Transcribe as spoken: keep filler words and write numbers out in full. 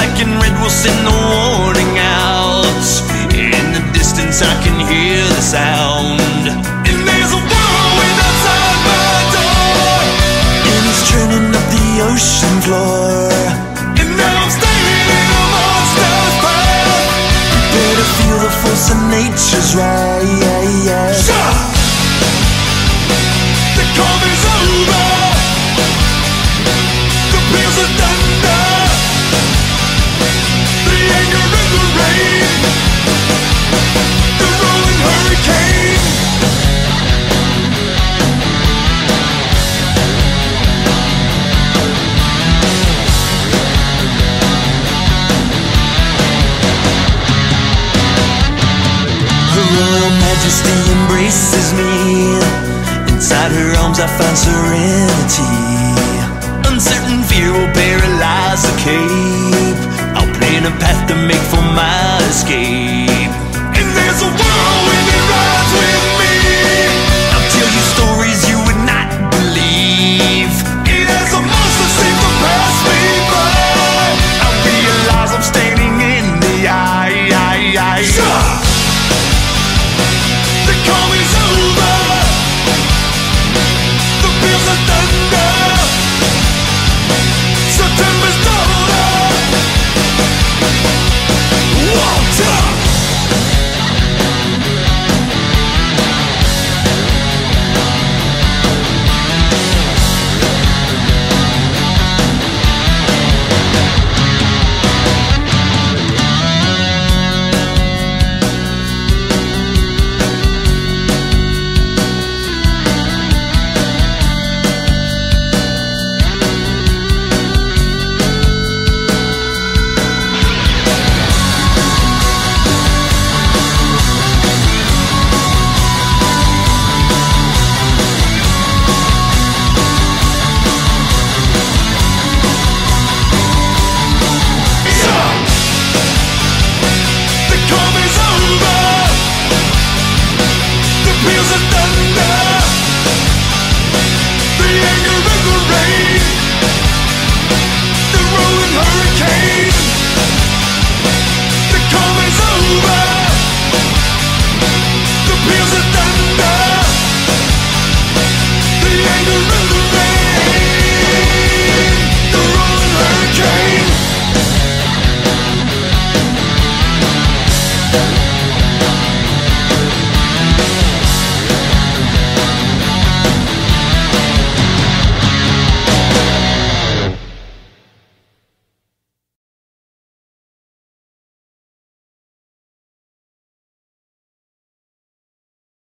black and red will send the warning out. In the distance I can hear the sound. And there's a whirlwind outside my door, and it's churning up the ocean floor. And now I'm standing in a monster's path. Prepare to feel the force of nature's wrath. The calm is over. The peals of thunder, the anger and the rain, the rolling hurricane. Her royal majesty embraces me. Inside her arms I find serenity. Uncertain fear will paralyze the cape. I'll plan a path to make for my escape.